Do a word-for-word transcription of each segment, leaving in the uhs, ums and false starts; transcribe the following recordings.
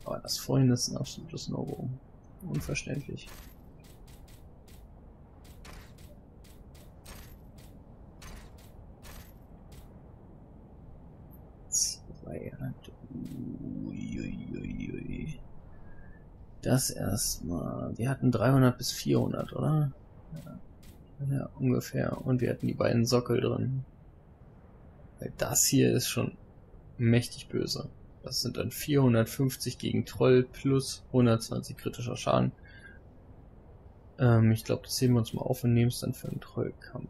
Aber das vorhin ist ein absolutes No-Go. Unverständlich. Uiuiui. Das erstmal. Wir hatten dreihundert bis vierhundert, oder? Ja. Ja, ungefähr. Und wir hatten die beiden Sockel drin. Weil das hier ist schon mächtig böse. Das sind dann vierhundertfünfzig gegen Troll plus hundertzwanzig kritischer Schaden. Ähm, ich glaube, das heben wir uns mal auf und nehmen es dann für einen Trollkampf.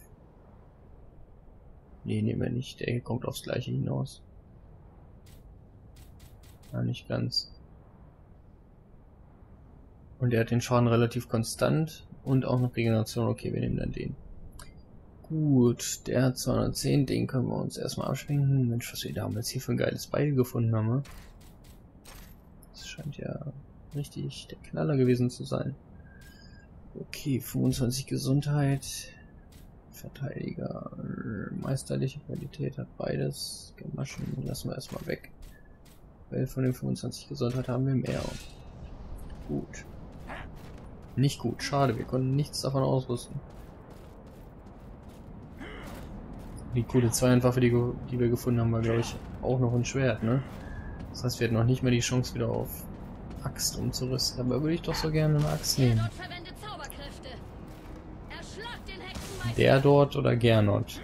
Nee, nehmen wir nicht. Der hier kommt aufs gleiche hinaus. Ja, nicht ganz. Und der hat den Schaden relativ konstant und auch noch Regeneration. Okay, wir nehmen dann den. Gut, der hat zweihundertzehn, den können wir uns erstmal abschminken. Mensch, was wir damals hier für ein geiles Beil gefunden haben. Das scheint ja richtig der Knaller gewesen zu sein. Okay, fünfundzwanzig Gesundheit. Verteidiger, meisterliche Qualität hat beides. Gemaschen lassen wir erstmal weg. Weil von den fünfundzwanzig Gesundheit haben wir mehr. Gut. Nicht gut, schade, wir konnten nichts davon ausrüsten. Die coole Zweihandwaffe, die, die wir gefunden haben, war glaube ich auch noch ein Schwert, ne? Das heißt, wir hätten noch nicht mehr die Chance wieder auf Axt umzurüsten. Aber würde ich doch so gerne eine Axt nehmen. Der dort oder Gernot?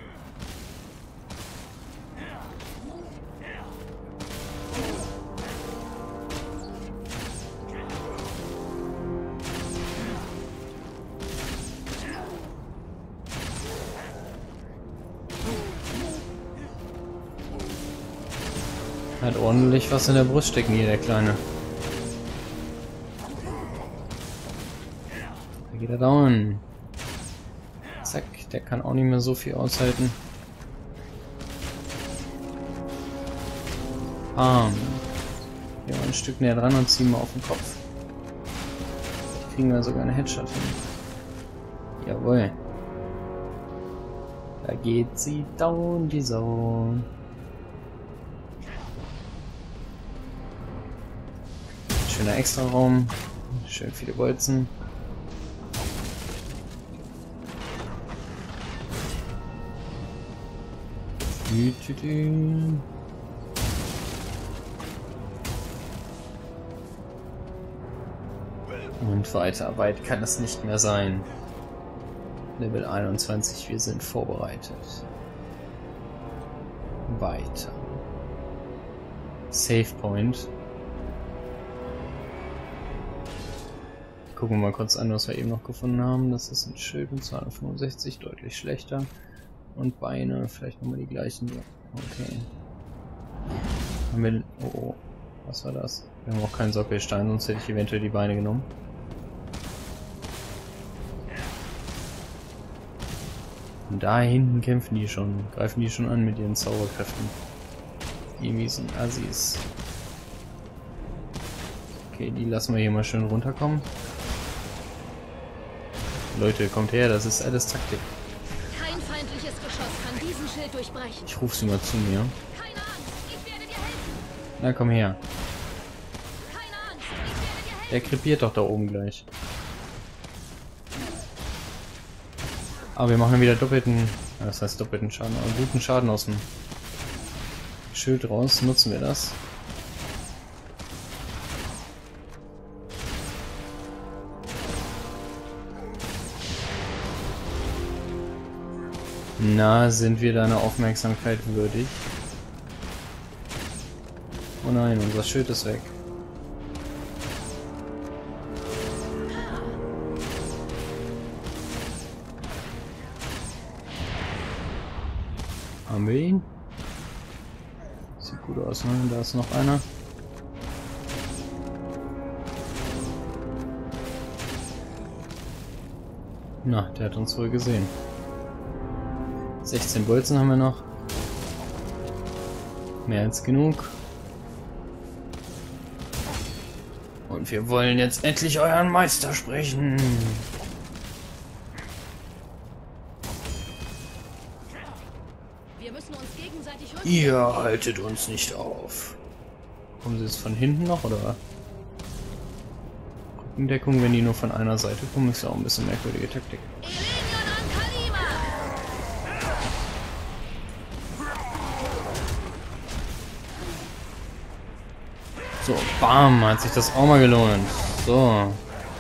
Hat ordentlich was in der Brust stecken hier, der Kleine. Da geht er down. Zack, der kann auch nicht mehr so viel aushalten. Bam. Gehen wir ein Stück näher dran und ziehen wir auf den Kopf. Vielleicht kriegen wir sogar eine Headshot hin. Jawohl. Da geht sie down, die Sau. Schöner Extra-Raum. Schön viele Bolzen. Und weiter. Weit kann es nicht mehr sein. Level einundzwanzig, wir sind vorbereitet. Weiter. Save Point. Gucken wir mal kurz an, was wir eben noch gefunden haben. Das ist ein Schild und zweihundertfünfundsechzig, deutlich schlechter. Und Beine, vielleicht nochmal die gleichen. Okay. Haben wir. Oh, oh, was war das? Wir haben auch keinen Sockelstein, sonst hätte ich eventuell die Beine genommen. Und da hinten kämpfen die schon, greifen die schon an mit ihren Zauberkräften. Die miesen Assis. Okay, die lassen wir hier mal schön runterkommen. Leute, kommt her, das ist alles Taktik. Kein feindliches Geschoss kann diesen Schild durchbrechen. Ich ruf sie mal zu mir. Keine Angst, ich werde dir helfen. Na, komm her. Keine Angst, ich werde dir helfen. Der krepiert doch da oben gleich. Aber wir machen wieder doppelten, das heißt doppelten Schaden, aber guten Schaden aus dem Schild raus. Nutzen wir das. Na, sind wir deiner Aufmerksamkeit würdig? Oh nein, unser Schild ist weg. Haben wir ihn? Sieht gut aus, ne? Da ist noch einer. Na, der hat uns wohl gesehen. sechzehn Bolzen haben wir noch. Mehr als genug. Und wir wollen jetzt endlich euren Meister sprechen. Wir müssen uns gegenseitig Ihr haltet uns nicht auf. Kommen sie jetzt von hinten noch, oder? Rückendeckung, wenn die nur von einer Seite kommen, ist ja auch ein bisschen merkwürdige Taktik. So, bam, hat sich das auch mal gelohnt. So.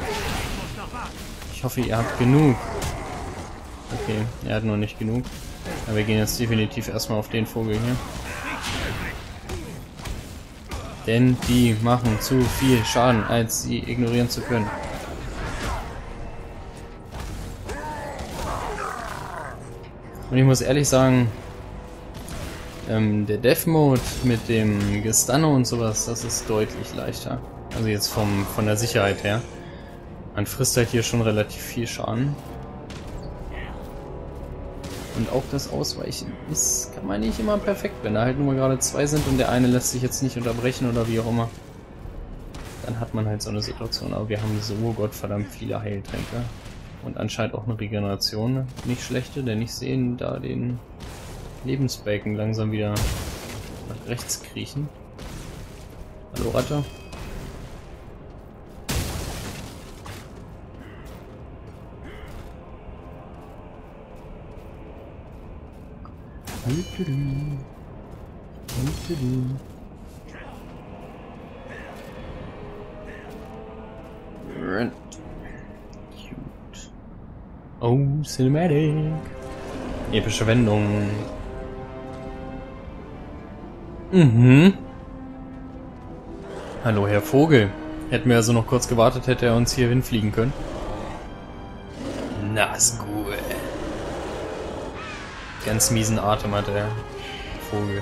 Ich hoffe, ihr habt genug. Okay, er hat noch nicht genug. Aber wir gehen jetzt definitiv erstmal auf den Vogel hier. Denn die machen zu viel Schaden, als sie ignorieren zu können. Und ich muss ehrlich sagen, ähm, der Death Mode mit dem Gestunne und sowas, das ist deutlich leichter. Also jetzt vom von der Sicherheit her. Man frisst halt hier schon relativ viel Schaden. Und auch das Ausweichen ist, kann man nicht immer perfekt, wenn da halt nur gerade zwei sind und der eine lässt sich jetzt nicht unterbrechen oder wie auch immer. Dann hat man halt so eine Situation, aber wir haben so gottverdammt viele Heiltränke. Und anscheinend auch eine Regeneration, nicht schlechte, denn ich sehe da den Lebensbalken langsam wieder nach rechts kriechen. Hallo Ratte. Cute. Oh, Cinematic. Epische Wendung. Mhm. Hallo, Herr Vogel. Hätten wir also noch kurz gewartet, hätte er uns hier hinfliegen können. Na, ist gut. Ganz miesen Atem hat der Vogel.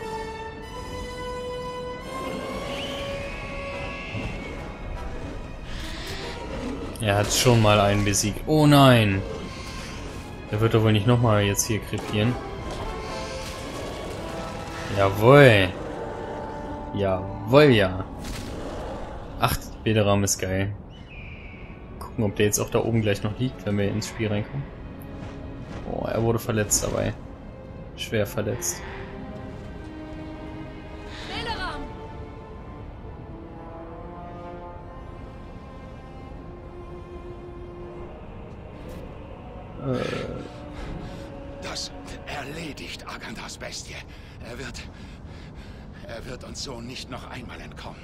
Er hat schon mal einen besiegt. Oh nein! Der wird doch wohl nicht nochmal jetzt hier krepieren. Jawohl! Jawohl, ja! Ach, Bilderrahmen ist geil. Gucken, ob der jetzt auch da oben gleich noch liegt, wenn wir ins Spiel reinkommen. Oh, er wurde verletzt dabei. Schwer verletzt. Äh. Das erledigt Agandas Bestie. Er wird... Er wird uns so nicht noch einmal entkommen.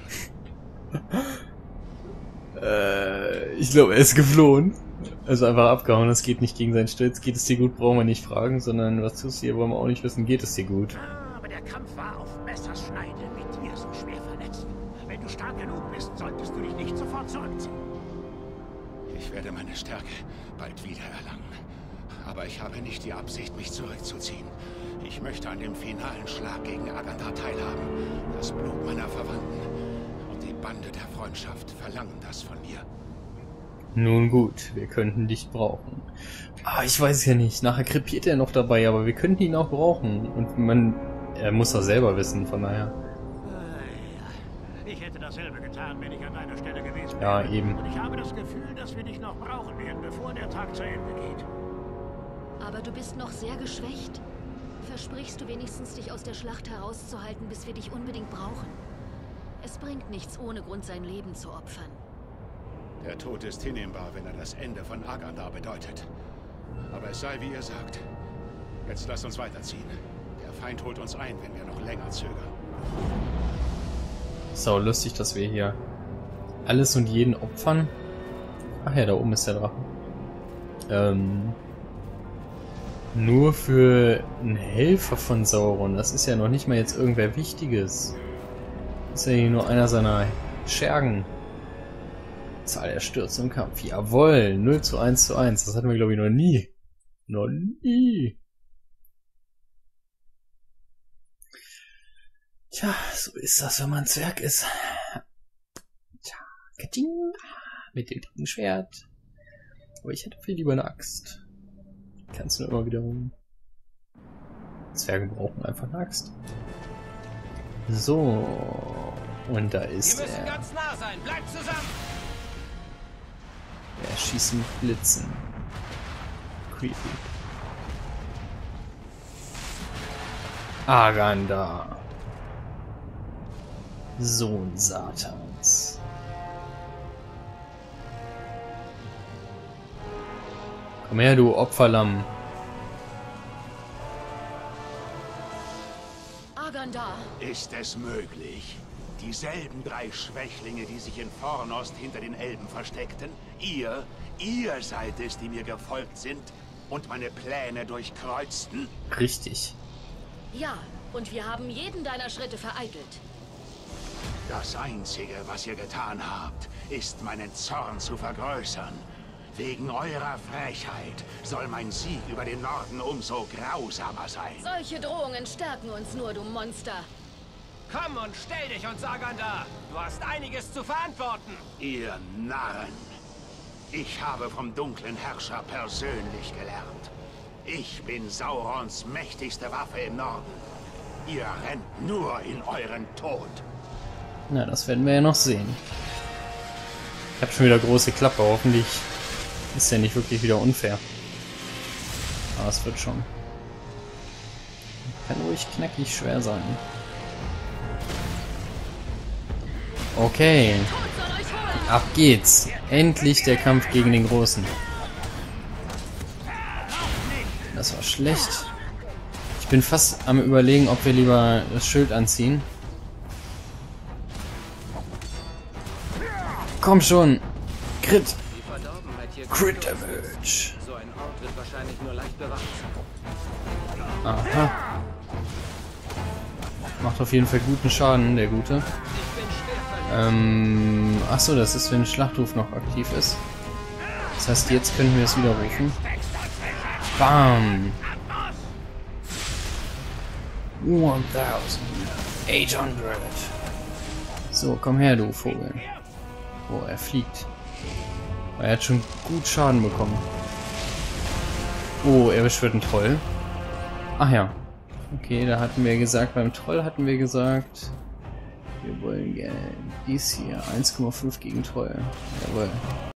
äh, ich glaube, er ist geflohen. Also einfach abgehauen, das geht nicht gegen seinen Stolz. Geht es dir gut, brauchen wir nicht fragen, sondern was tust du hier, wollen wir auch nicht wissen, geht es dir gut. Aber der Kampf war auf Messerschneide mit dir so schwer verletzt. Wenn du stark genug bist, solltest du dich nicht sofort zurückziehen. Ich werde meine Stärke bald wieder erlangen. Aber ich habe nicht die Absicht, mich zurückzuziehen. Ich möchte an dem finalen Schlag gegen Aganda teilhaben. Das Blut meiner Verwandten und die Bande der Freundschaft verlangen das von mir. Nun gut, wir könnten dich brauchen. Ah, ich weiß ja nicht. Nachher krepiert er noch dabei, aber wir könnten ihn auch brauchen. Und man, er muss das selber wissen, von daher. Ich hätte dasselbe getan, wenn ich an deiner Stelle gewesen wäre. Ja, eben. Und ich habe das Gefühl, dass wir dich noch brauchen werden, bevor der Tag zu Ende geht. Aber du bist noch sehr geschwächt. Versprichst du wenigstens, dich aus der Schlacht herauszuhalten, bis wir dich unbedingt brauchen? Es bringt nichts, ohne Grund sein Leben zu opfern. Der Tod ist hinnehmbar, wenn er das Ende von Aganda bedeutet. Aber es sei, wie ihr sagt. Jetzt lasst uns weiterziehen. Der Feind holt uns ein, wenn wir noch länger zögern. So, lustig, dass wir hier alles und jeden opfern. Ach ja, da oben ist der Drache. Ähm, nur für einen Helfer von Sauron. Das ist ja noch nicht mal jetzt irgendwer Wichtiges. Das ist ja hier nur einer seiner Schergen. Zahl der Stürze im Kampf. Jawohl, null zu eins zu eins. Das hatten wir, glaube ich, noch nie. Noch nie. Tja, so ist das, wenn man Zwerg ist. Tja, Katting. Mit dem dicken Schwert. Aber ich hätte viel lieber eine Axt. Kannst du nur immer wiederholen. Zwerge brauchen einfach eine Axt. So. Und da ist er. Wir müssen ganz nah sein. Bleibt zusammen. Er schießt mit Blitzen. Creepy. Aganda. Sohn Satans. Komm her, du Opferlamm. Agandar. Ist es möglich? Dieselben drei Schwächlinge, die sich in Fornost hinter den Elben versteckten? Ihr, ihr seid es, die mir gefolgt sind und meine Pläne durchkreuzten? Richtig. Ja, und wir haben jeden deiner Schritte vereitelt. Das Einzige, was ihr getan habt, ist, meinen Zorn zu vergrößern. Wegen eurer Frechheit soll mein Sieg über den Norden umso grausamer sein. Solche Drohungen stärken uns nur, du Monster. Komm und stell dich uns, Agandar. Du hast einiges zu verantworten. Ihr Narren! Ich habe vom dunklen Herrscher persönlich gelernt. Ich bin Saurons mächtigste Waffe im Norden. Ihr rennt nur in euren Tod. Na, das werden wir ja noch sehen. Ich habe schon wieder große Klappe, hoffentlich ist ja nicht wirklich wieder unfair. Aber es wird schon. Kann ruhig knackig schwer sein. Okay. Ab geht's. Endlich der Kampf gegen den Großen. Das war schlecht. Ich bin fast am Überlegen, ob wir lieber das Schild anziehen. Komm schon. Crit. Crit Damage. So ein Ort wird wahrscheinlich nur leicht bewacht. Aha. Macht auf jeden Fall guten Schaden, der Gute. Ähm, achso, das ist, wenn ein Schlachtruf noch aktiv ist. Das heißt, jetzt können wir es wieder rufen. Bam! achthundert. So, komm her, du Vogel. Oh, er fliegt. Er hat schon gut Schaden bekommen. Oh, er beschwört einen Troll. Ach ja. Okay, da hatten wir gesagt, beim Troll hatten wir gesagt, wir wollen gerne dies hier. eins Komma fünf gegen Troll. Jawohl.